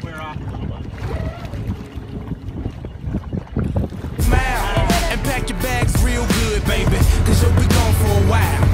wear off a little bit. Smile and pack your bags real good, baby, 'cause you'll be gone for a while.